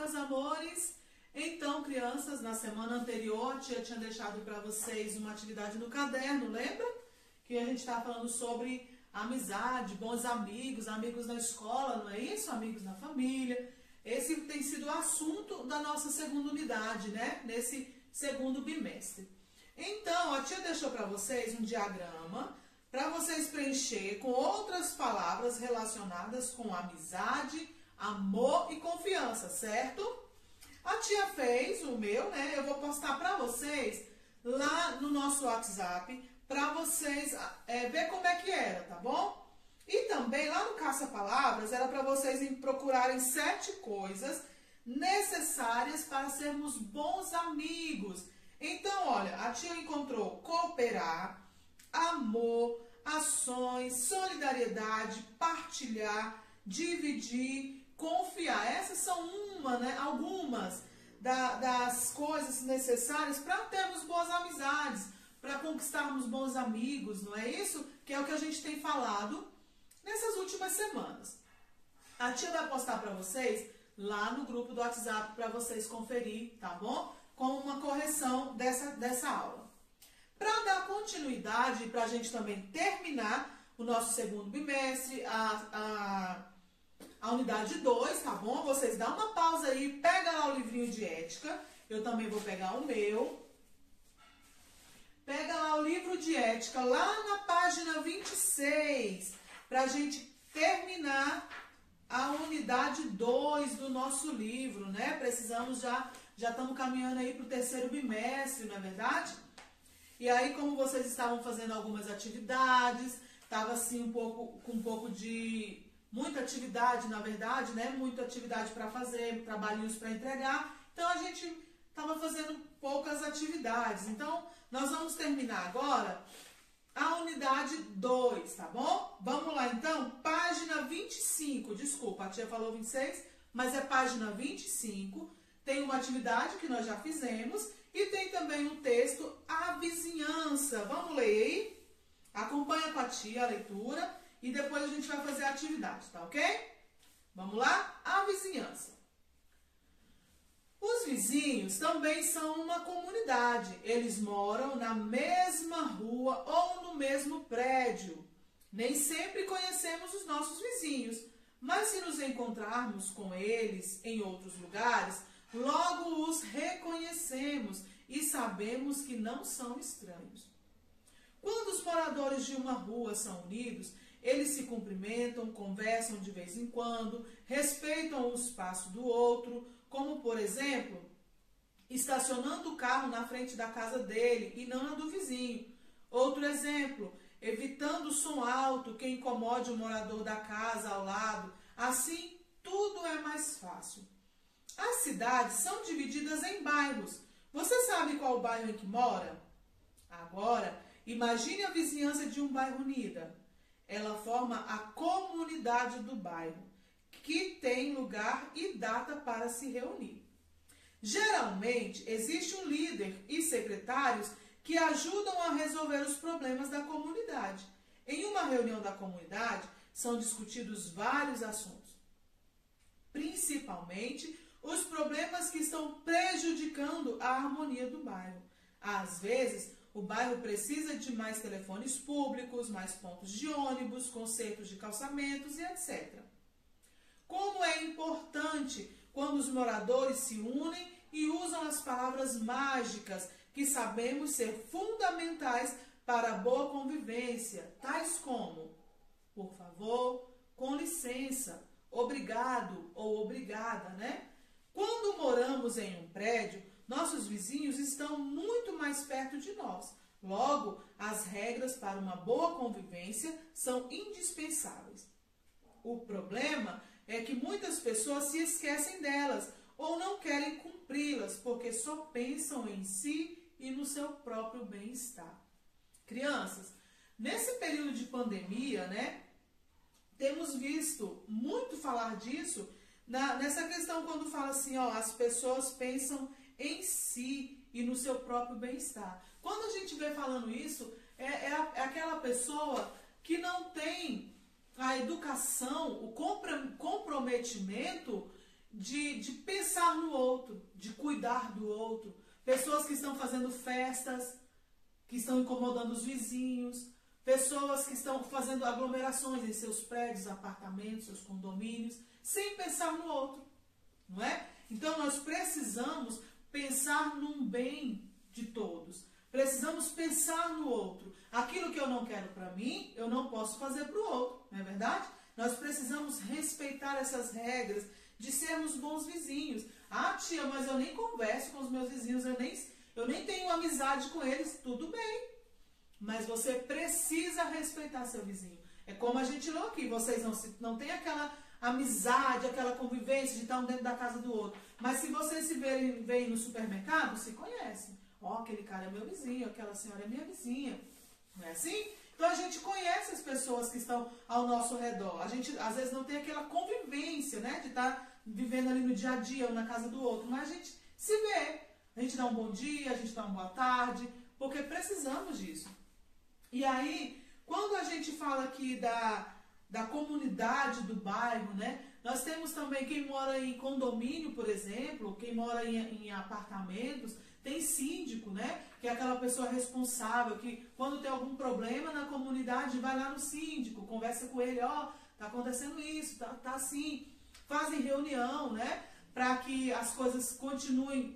meus amores! Então, crianças, na semana anterior, a tia tinha deixado para vocês uma atividade no caderno, lembra? Que a gente estava falando sobre amizade, bons amigos, amigos na escola, não é isso? Amigos na família. Esse tem sido o assunto da nossa segunda unidade, né? Nesse segundo bimestre. Então, a tia deixou para vocês um diagrama para vocês preencher com outras palavras relacionadas com amizade, amor e confiança, certo? A tia fez o meu, né? Eu vou postar para vocês lá no nosso WhatsApp para vocês ver como é que era, tá bom? E também lá no Caça-Palavras era para vocês procurarem 7 coisas necessárias para sermos bons amigos. Então, olha, a tia encontrou cooperar, amor, ações, solidariedade, partilhar, dividir, confiar. Essas são algumas das coisas necessárias para termos boas amizades, para conquistarmos bons amigos, não é isso? Que é o que a gente tem falado nessas últimas semanas. A tia vai postar para vocês lá no grupo do WhatsApp para vocês conferir, tá bom? Com uma correção dessa aula. Para dar continuidade, para a gente também terminar o nosso segundo bimestre, a unidade 2, tá bom? Vocês dão uma pausa aí, pega lá o livrinho de ética, eu também vou pegar o meu. Pega lá o livro de ética, lá na página 26, para a gente terminar a unidade 2 do nosso livro, né? Precisamos já estamos caminhando aí para o terceiro bimestre, não é verdade? E aí, como vocês estavam fazendo algumas atividades, estava assim com um pouco de muita atividade, na verdade, né? Muita atividade para fazer, trabalhinhos para entregar. Então, a gente estava fazendo poucas atividades. Então, nós vamos terminar agora a unidade 2, tá bom? Vamos lá, então, página 25. Desculpa, a tia falou 26, mas é página 25. Tem uma atividade que nós já fizemos e tem também um texto, a vizinhança. Vamos ler aí? Acompanha com a tia a leitura e depois a gente vai fazer a atividade, tá ok? Vamos lá? A vizinhança. Os vizinhos também são uma comunidade. Eles moram na mesma rua ou no mesmo prédio. Nem sempre conhecemos os nossos vizinhos, mas se nos encontrarmos com eles em outros lugares, logo os reconhecemos e sabemos que não são estranhos. Quando os moradores de uma rua são unidos, eles se cumprimentam, conversam de vez em quando, respeitam o espaço do outro, como, por exemplo, estacionando o carro na frente da casa dele e não na do vizinho. Outro exemplo, evitando o som alto que incomode o morador da casa ao lado. Assim, tudo é mais fácil. As cidades são divididas em bairros. Você sabe qual bairro em que mora? Agora, imagine a vizinhança de um bairro unida. Ela forma a comunidade do bairro, que tem lugar e data para se reunir. Geralmente, existe um líder e secretários que ajudam a resolver os problemas da comunidade. Em uma reunião da comunidade, são discutidos vários assuntos, principalmente os problemas que estão prejudicando a harmonia do bairro. Às vezes, o bairro precisa de mais telefones públicos, mais pontos de ônibus, consertos de calçamentos e etc. Como é importante quando os moradores se unem e usam as palavras mágicas que sabemos ser fundamentais para a boa convivência, tais como por favor, com licença, obrigado ou obrigada, né? Quando moramos em um prédio, nossos vizinhos estão muito mais perto de nós. Logo, as regras para uma boa convivência são indispensáveis. O problema é que muitas pessoas se esquecem delas ou não querem cumpri-las porque só pensam em si e no seu próprio bem-estar. Crianças, nesse período de pandemia, né, temos visto muito falar disso nessa questão quando fala assim, ó, as pessoas pensam em si e no seu próprio bem-estar. Quando a gente vê falando isso, é aquela pessoa que não tem a educação, o comprometimento de pensar no outro, de cuidar do outro. Pessoas que estão fazendo festas, que estão incomodando os vizinhos, pessoas que estão fazendo aglomerações em seus prédios, apartamentos, seus condomínios, sem pensar no outro, não é? Então nós precisamos pensar num bem de todos. Precisamos pensar no outro. Aquilo que eu não quero para mim, eu não posso fazer para o outro, não é verdade? Nós precisamos respeitar essas regras de sermos bons vizinhos. Ah, tia, mas eu nem converso com os meus vizinhos, eu nem tenho amizade com eles. Tudo bem, mas você precisa respeitar seu vizinho. É como a gente leu aqui, vocês não têm aquela amizade, aquela convivência de estar um dentro da casa do outro. Mas se vocês se veem no supermercado, se conhecem. Ó, aquele cara é meu vizinho, aquela senhora é minha vizinha. Não é assim? Então a gente conhece as pessoas que estão ao nosso redor. A gente às vezes não tem aquela convivência, né? De estar vivendo ali no dia a dia, um na casa do outro. Mas a gente se vê. A gente dá um bom dia, a gente dá uma boa tarde, porque precisamos disso. E aí, quando a gente fala aqui da comunidade do bairro, né? Nós temos também quem mora em condomínio, por exemplo, quem mora em apartamentos, tem síndico, né? Que é aquela pessoa responsável, que quando tem algum problema na comunidade, vai lá no síndico, conversa com ele, ó, tá acontecendo isso, tá assim. Fazem reunião, né? Para que as coisas continuem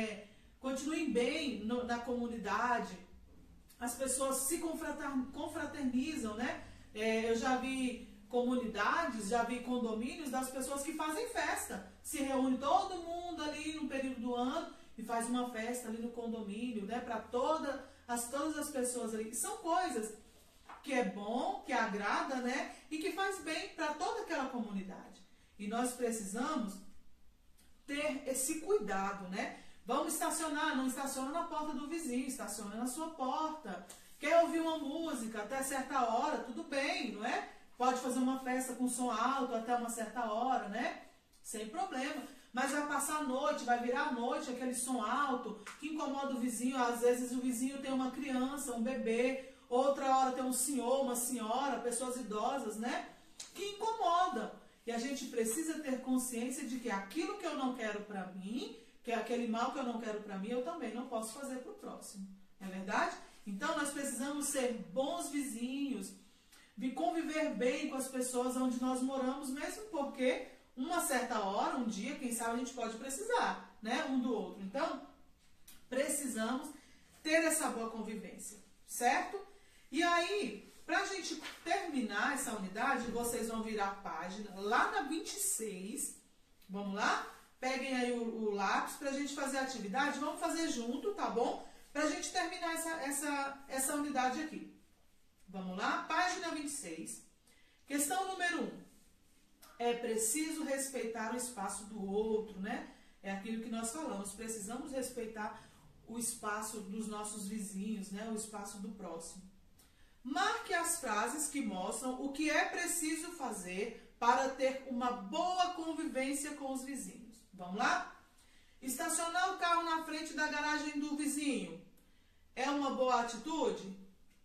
bem na comunidade. As pessoas se confraternizam, né? Eu já vi comunidades, já vi condomínios das pessoas que fazem festa. Se reúne todo mundo ali no período do ano e faz uma festa ali no condomínio, né? Para todas as pessoas ali. São coisas que é bom, que agrada, né? E que faz bem para toda aquela comunidade. E nós precisamos ter esse cuidado, né? Vamos estacionar, não estaciona na porta do vizinho, estaciona na sua porta. Quer ouvir uma música até certa hora, tudo bem, não é? Pode fazer uma festa com som alto até uma certa hora, né? Sem problema. Mas vai passar a noite, vai virar a noite, aquele som alto que incomoda o vizinho. Às vezes o vizinho tem uma criança, um bebê, outra hora tem um senhor, uma senhora, pessoas idosas, né? Que incomodam. E a gente precisa ter consciência de que aquilo que eu não quero para mim, que é aquele mal que eu não quero para mim, eu também não posso fazer para o próximo. Não é verdade? Então nós precisamos ser bons vizinhos, de conviver bem com as pessoas onde nós moramos, mesmo porque uma certa hora, um dia, quem sabe a gente pode precisar, né, um do outro. Então, precisamos ter essa boa convivência, certo? E aí, para a gente terminar essa unidade, vocês vão virar a página lá na 26, vamos lá? Peguem aí o lápis para a gente fazer a atividade, vamos fazer junto, tá bom? Para a gente terminar essa unidade aqui. Vamos lá? Página 26. Questão número 1. É preciso respeitar o espaço do outro, né? É aquilo que nós falamos. Precisamos respeitar o espaço dos nossos vizinhos, né? O espaço do próximo. Marque as frases que mostram o que é preciso fazer para ter uma boa convivência com os vizinhos. Vamos lá? Estacionar o carro na frente da garagem do vizinho é uma boa atitude?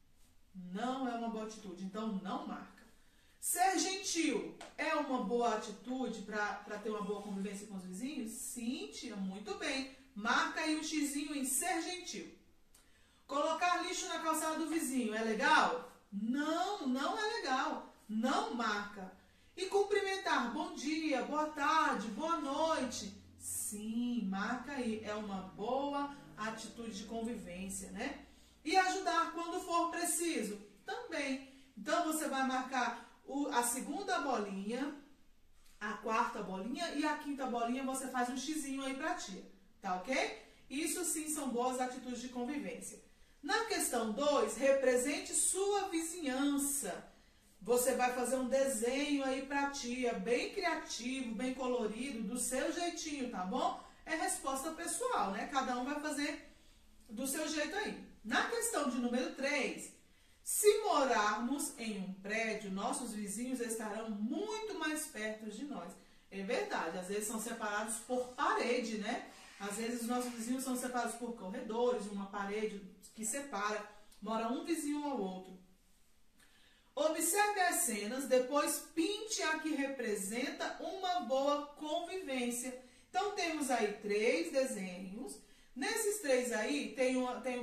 Não é uma boa atitude, então não marca. Ser gentil é uma boa atitude para ter uma boa convivência com os vizinhos? Sim, tia, muito bem. Marca aí um xizinho em ser gentil. Colocar lixo na calçada do vizinho é legal? Não, não é legal. Não marca. E cumprimentar, bom dia, boa tarde, boa noite. Sim, marca aí. É uma boa atitude de convivência, né? E ajudar quando for preciso? Também. Então, você vai marcar a segunda bolinha, a quarta bolinha e a quinta bolinha, você faz um xizinho aí pra tia, tá ok? Isso sim são boas atitudes de convivência. Na questão 2, represente sua vizinhança. Você vai fazer um desenho aí pra tia, bem criativo, bem colorido, do seu jeitinho, tá bom? É resposta pessoal, né? Cada um vai fazer do seu jeito aí. Na questão de número 3, se morarmos em um prédio, nossos vizinhos estarão muito mais perto de nós. É verdade, às vezes são separados por parede, né? Às vezes os nossos vizinhos são separados por corredores, uma parede que separa, mora um vizinho ao outro. Observe as cenas, depois pinte a que representa uma boa convivência. Então, temos aí 3 desenhos. Nesses 3 aí, tem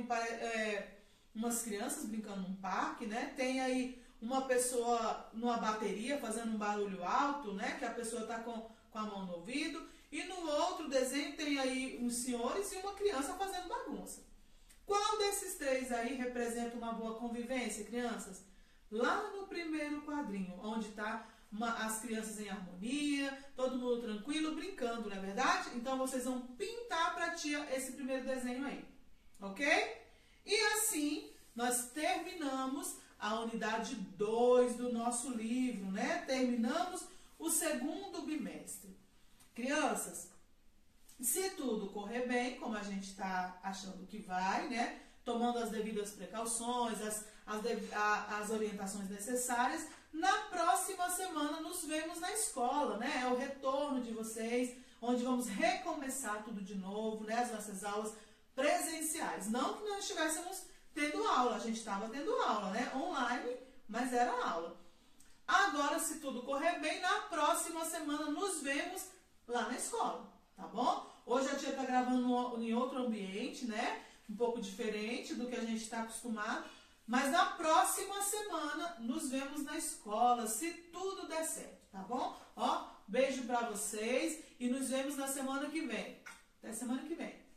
umas crianças brincando num parque, né? Tem aí uma pessoa numa bateria fazendo um barulho alto, né? Que a pessoa está com a mão no ouvido. E no outro desenho tem aí uns senhores e uma criança fazendo bagunça. Qual desses 3 aí representa uma boa convivência, crianças? Lá no primeiro quadrinho, onde está as crianças em harmonia, todo mundo tranquilo, brincando, não é verdade? Então, vocês vão pintar para a tia esse primeiro desenho aí, ok? E assim, nós terminamos a unidade 2 do nosso livro, né? Terminamos o segundo bimestre. Crianças, se tudo correr bem, como a gente está achando que vai, né? Tomando as devidas precauções, as orientações necessárias, na próxima semana nos vemos na escola, né? É o retorno de vocês, onde vamos recomeçar tudo de novo, né? As nossas aulas presenciais. Não que nós estivéssemos tendo aula, a gente estava tendo aula, né? Online, mas era aula. Agora, se tudo correr bem, na próxima semana nos vemos lá na escola, tá bom? Hoje a tia está gravando em outro ambiente, né? Um pouco diferente do que a gente está acostumado. Mas na próxima semana nos vemos na escola, se tudo der certo, tá bom? Ó, beijo pra vocês e nos vemos na semana que vem. Até semana que vem.